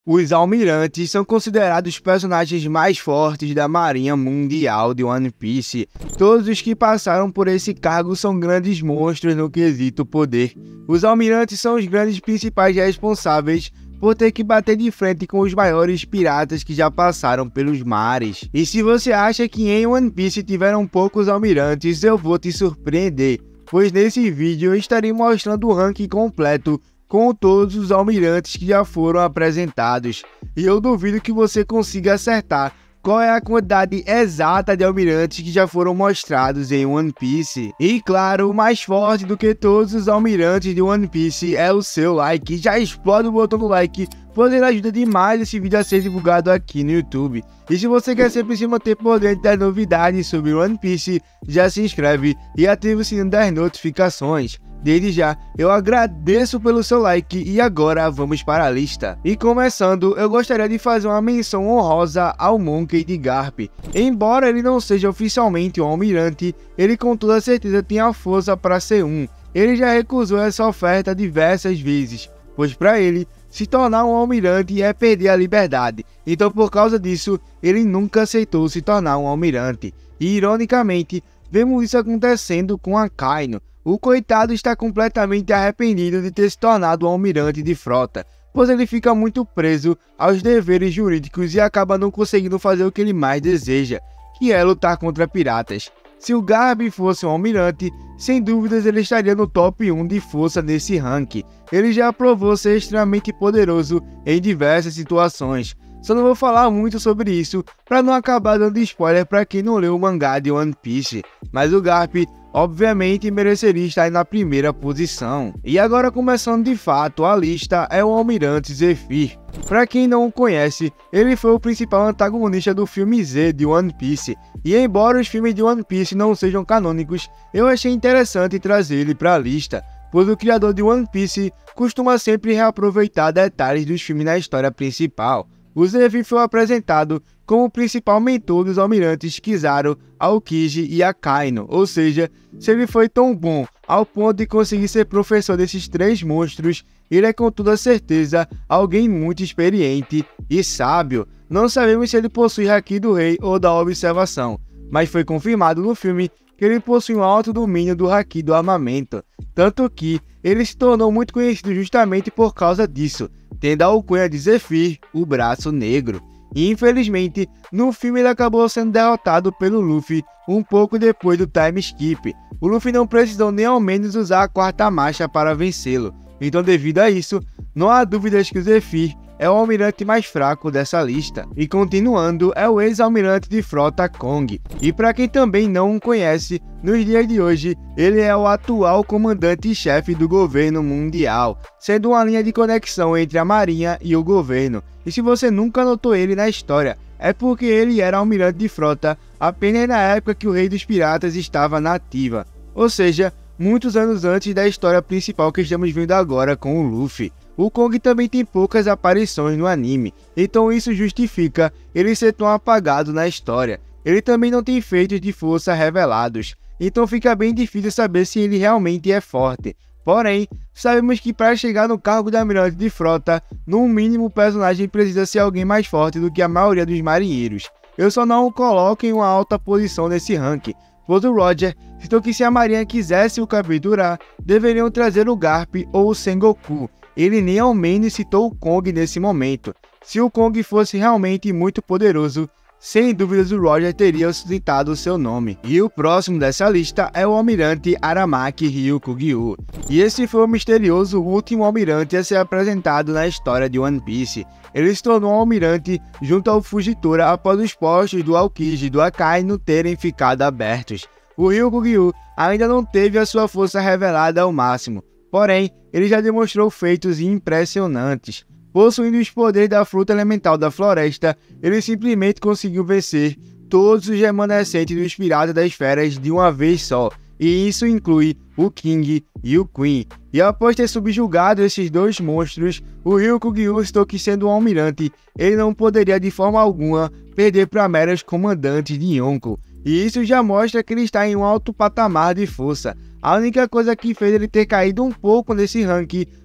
Os almirantes são considerados os personagens mais fortes da Marinha Mundial de One Piece. Todos os que passaram por esse cargo são grandes monstros no quesito poder. Os almirantes são os grandes principais responsáveis por ter que bater de frente com os maiores piratas que já passaram pelos mares. E se você acha que em One Piece tiveram poucos almirantes, eu vou te surpreender, pois nesse vídeo eu estarei mostrando o ranking completo com todos os almirantes que já foram apresentados, e eu duvido que você consiga acertar qual é a quantidade exata de almirantes que já foram mostrados em One Piece. E claro, mais forte do que todos os almirantes de One Piece é o seu like. Já explode o botão do like, pois ele ajuda demais esse vídeo a ser divulgado aqui no YouTube. E se você quer sempre se manter por dentro das novidades sobre One Piece, já se inscreve e ativa o sininho das notificações. Desde já, eu agradeço pelo seu like e agora vamos para a lista. E começando, eu gostaria de fazer uma menção honrosa ao Monkey D. Garp. Embora ele não seja oficialmente um almirante, ele com toda certeza tem a força para ser um. Ele já recusou essa oferta diversas vezes, pois para ele, se tornar um almirante é perder a liberdade. Então por causa disso, ele nunca aceitou se tornar um almirante. E ironicamente, vemos isso acontecendo com Akainu. O coitado está completamente arrependido de ter se tornado um almirante de frota, pois ele fica muito preso aos deveres jurídicos e acaba não conseguindo fazer o que ele mais deseja, que é lutar contra piratas. Se o Garp fosse um almirante, sem dúvidas ele estaria no top 1 de força nesse ranking. Ele já provou ser extremamente poderoso em diversas situações. Só não vou falar muito sobre isso para não acabar dando spoiler para quem não leu o mangá de One Piece, mas o Garp obviamente mereceria estar na primeira posição. E agora começando de fato a lista é o Almirante Zephyr. Para quem não o conhece, ele foi o principal antagonista do filme Z de One Piece, e embora os filmes de One Piece não sejam canônicos, eu achei interessante trazer ele para a lista, pois o criador de One Piece costuma sempre reaproveitar detalhes dos filmes na história principal. O Zephyr foi apresentado como o principal mentor dos almirantes Kizaru, Aokiji e Akainu, ou seja, se ele foi tão bom ao ponto de conseguir ser professor desses três monstros, ele é com toda certeza alguém muito experiente e sábio. Não sabemos se ele possui Haki do Rei ou da Observação, mas foi confirmado no filme que ele possui um alto domínio do Haki do Armamento, tanto que ele se tornou muito conhecido justamente por causa disso, tendo a alcunha de Zephyr, o Braço Negro. E infelizmente, no filme ele acabou sendo derrotado pelo Luffy um pouco depois do time skip. O Luffy não precisou nem ao menos usar a quarta marcha para vencê-lo. Então devido a isso, não há dúvidas que o Zephyr é o almirante mais fraco dessa lista. E continuando, é o ex-almirante de frota Kong. E para quem também não o conhece, nos dias de hoje, ele é o atual comandante-chefe do governo mundial, sendo uma linha de conexão entre a marinha e o governo. E se você nunca notou ele na história, é porque ele era almirante de frota apenas na época que o Rei dos Piratas estava na ativa. Ou seja, muitos anos antes da história principal que estamos vendo agora com o Luffy. O Kong também tem poucas aparições no anime, então isso justifica ele ser tão apagado na história. Ele também não tem feitos de força revelados, então fica bem difícil saber se ele realmente é forte. Porém, sabemos que para chegar no cargo de almirante de frota, no mínimo o personagem precisa ser alguém mais forte do que a maioria dos marinheiros. Eu só não o coloco em uma alta posição nesse ranking, pois o Roger citou que se a marinha quisesse o capturar, deveriam trazer o Garp ou o Sengoku. Ele nem ao menos citou o Kong nesse momento. Se o Kong fosse realmente muito poderoso, sem dúvidas o Roger teria citado o seu nome. E o próximo dessa lista é o almirante Aramaki Ryukugyu. E esse foi o misterioso último almirante a ser apresentado na história de One Piece. Ele se tornou um almirante junto ao Fujitora após os postos do Aokiji e do Akainu terem ficado abertos. O Ryukugyu ainda não teve a sua força revelada ao máximo, porém, ele já demonstrou feitos impressionantes. Possuindo os poderes da fruta elemental da floresta, ele simplesmente conseguiu vencer todos os remanescentes dos Piratas das Feras de uma vez só, e isso inclui o King e o Queen. E após ter subjugado esses dois monstros, o Ryukugyu citou que, sendo um almirante, ele não poderia de forma alguma perder para meros comandantes de Yonko, e isso já mostra que ele está em um alto patamar de força. A única coisa que fez ele ter caído um pouco nesse ranking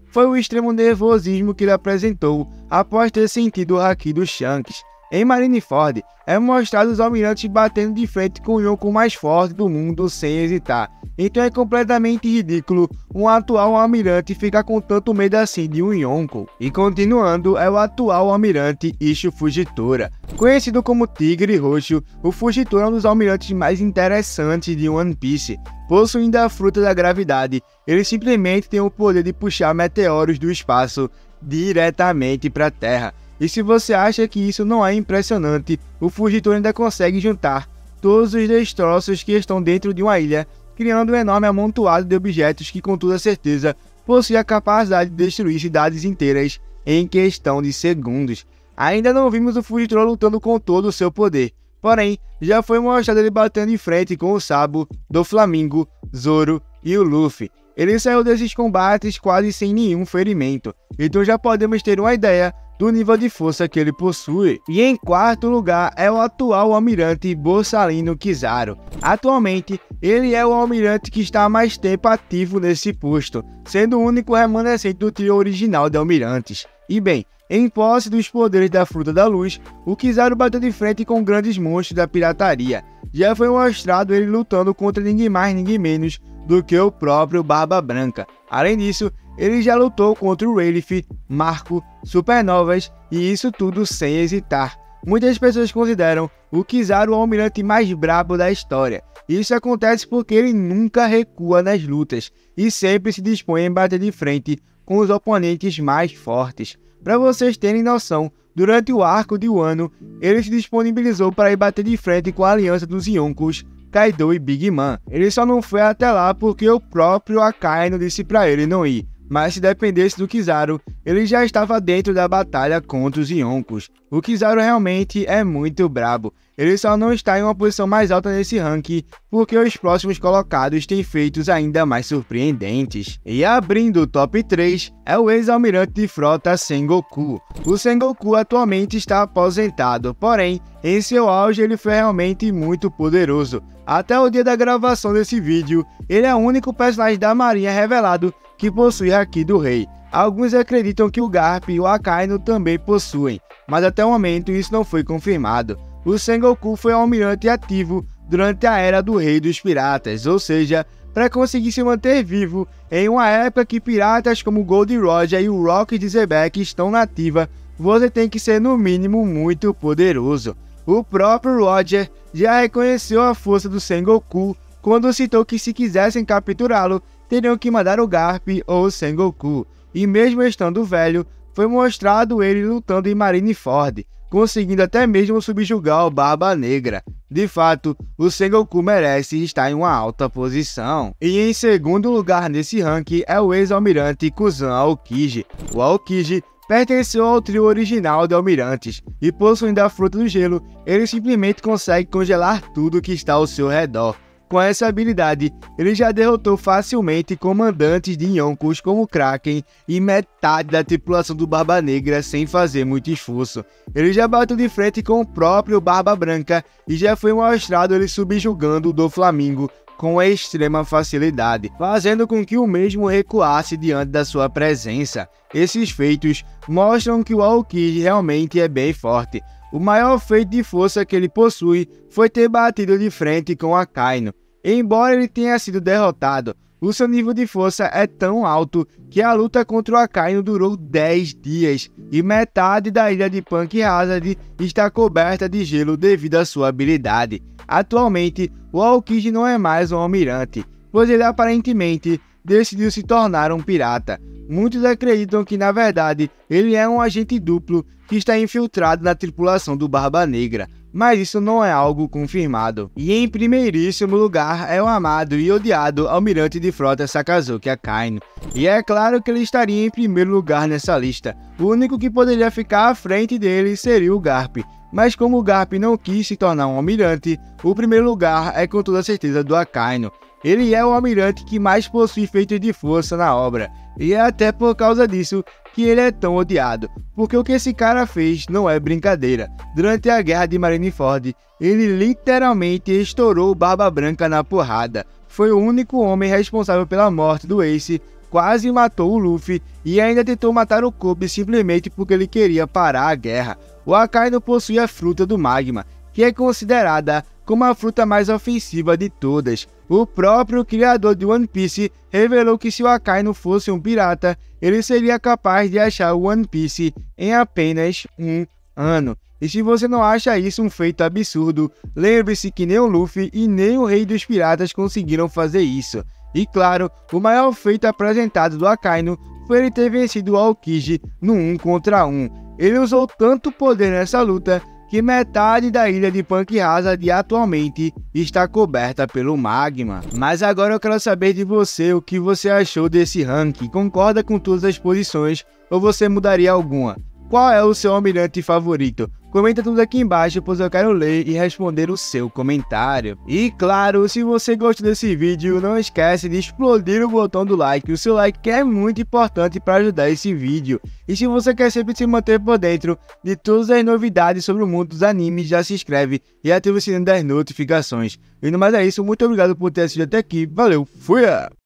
foi o extremo nervosismo que ele apresentou após ter sentido o haki do Shanks. Em Marineford, é mostrado os almirantes batendo de frente com o Yonko mais forte do mundo sem hesitar. Então é completamente ridículo um atual almirante ficar com tanto medo assim de um Yonko. E continuando, é o atual almirante Issho Fujitora. Conhecido como Tigre Roxo, o Fujitora é um dos almirantes mais interessantes de One Piece. Possuindo a fruta da gravidade, ele simplesmente tem o poder de puxar meteoros do espaço diretamente para a Terra. E se você acha que isso não é impressionante, o Fujitora ainda consegue juntar todos os destroços que estão dentro de uma ilha, criando um enorme amontoado de objetos que com toda certeza possui a capacidade de destruir cidades inteiras em questão de segundos. Ainda não vimos o Fujitora lutando com todo o seu poder, porém já foi mostrado ele batendo em frente com o Sabo, Doflamingo, Zoro e o Luffy. Ele saiu desses combates quase sem nenhum ferimento, então já podemos ter uma ideia do nível de força que ele possui. E em quarto lugar é o atual almirante Borsalino Kizaru. Atualmente, ele é o almirante que está há mais tempo ativo nesse posto, sendo o único remanescente do trio original de almirantes. E bem, em posse dos poderes da Fruta da Luz, o Kizaru bateu de frente com grandes monstros da pirataria. Já foi mostrado ele lutando contra ninguém mais ninguém menos do que o próprio Barba Branca. Além disso, ele já lutou contra o Rayleigh, Marco, Supernovas e isso tudo sem hesitar. Muitas pessoas consideram o Kizaru o almirante mais brabo da história. Isso acontece porque ele nunca recua nas lutas e sempre se dispõe em bater de frente com os oponentes mais fortes. Para vocês terem noção, durante o arco de Wano, ele se disponibilizou para ir bater de frente com a aliança dos Yonkos, Kaido e Big Mom. Ele só não foi até lá porque o próprio Akainu disse para ele não ir. Mas se dependesse do Kizaru, ele já estava dentro da batalha contra os Yonkos. O Kizaru realmente é muito brabo. Ele só não está em uma posição mais alta nesse ranking, porque os próximos colocados têm feitos ainda mais surpreendentes. E abrindo o top 3 é o ex-almirante de frota Sengoku. O Sengoku atualmente está aposentado, porém, em seu auge ele foi realmente muito poderoso. Até o dia da gravação desse vídeo, ele é o único personagem da marinha revelado que possui haki do rei. Alguns acreditam que o Garp e o Akainu também possuem, mas até o momento isso não foi confirmado. O Sengoku foi um almirante ativo durante a era do rei dos piratas, ou seja, para conseguir se manter vivo em uma época que piratas como Gold Roger e o Rock de Zebek estão na ativa, você tem que ser no mínimo muito poderoso. O próprio Roger já reconheceu a força do Sengoku quando citou que se quisessem capturá-lo, teriam que mandar o Garp ou o Sengoku. E mesmo estando velho, foi mostrado ele lutando em Marineford, conseguindo até mesmo subjugar o Barba Negra. De fato, o Sengoku merece estar em uma alta posição. E em segundo lugar nesse ranking é o ex-almirante Kuzan Aokiji. O Aokiji pertenceu ao trio original de almirantes, e possuindo a Fruta do Gelo, ele simplesmente consegue congelar tudo que está ao seu redor. Com essa habilidade, ele já derrotou facilmente comandantes de Yonkos como Kraken e metade da tripulação do Barba Negra sem fazer muito esforço. Ele já bateu de frente com o próprio Barba Branca e já foi mostrado ele subjugando o Doflamingo com extrema facilidade, fazendo com que o mesmo recuasse diante da sua presença. Esses feitos mostram que o Aokiji realmente é bem forte. O maior feito de força que ele possui foi ter batido de frente com Akainu. Embora ele tenha sido derrotado, o seu nível de força é tão alto que a luta contra o Akainu durou 10 dias e metade da ilha de Punk Hazard está coberta de gelo devido à sua habilidade. Atualmente, o Aokiji não é mais um almirante, pois ele aparentemente decidiu se tornar um pirata. Muitos acreditam que, na verdade, ele é um agente duplo que está infiltrado na tripulação do Barba Negra, mas isso não é algo confirmado. E em primeiríssimo lugar é o amado e odiado almirante de frota Sakazuki Akainu. E é claro que ele estaria em primeiro lugar nessa lista. O único que poderia ficar à frente dele seria o Garp. Mas como o Garp não quis se tornar um almirante, o primeiro lugar é com toda certeza do Akainu. Ele é o almirante que mais possui feitos de força na obra, e é até por causa disso que ele é tão odiado, porque o que esse cara fez não é brincadeira. Durante a guerra de Marineford, ele literalmente estourou o Barba Branca na porrada. Foi o único homem responsável pela morte do Ace quase matou o Luffy e ainda tentou matar o Kobe simplesmente porque ele queria parar a guerra. O Akainu possui a fruta do magma, que é considerada como a fruta mais ofensiva de todas. O próprio criador de One Piece revelou que se o Akainu fosse um pirata, ele seria capaz de achar o One Piece em apenas um ano. E se você não acha isso um feito absurdo, lembre-se que nem o Luffy e nem o Rei dos Piratas conseguiram fazer isso. E claro, o maior feito apresentado do Akainu foi ele ter vencido o Aokiji no 1 contra 1. Ele usou tanto poder nessa luta que metade da ilha de Punk Hazard atualmente está coberta pelo magma. Mas agora eu quero saber de você o que você achou desse ranking. Concorda com todas as posições ou você mudaria alguma? Qual é o seu almirante favorito? Comenta tudo aqui embaixo, pois eu quero ler e responder o seu comentário. E claro, se você gostou desse vídeo, não esquece de explodir o botão do like. O seu like é muito importante para ajudar esse vídeo. E se você quer sempre se manter por dentro de todas as novidades sobre o mundo dos animes, já se inscreve e ativa o sininho das notificações. E no mais é isso, muito obrigado por ter assistido até aqui. Valeu, fui!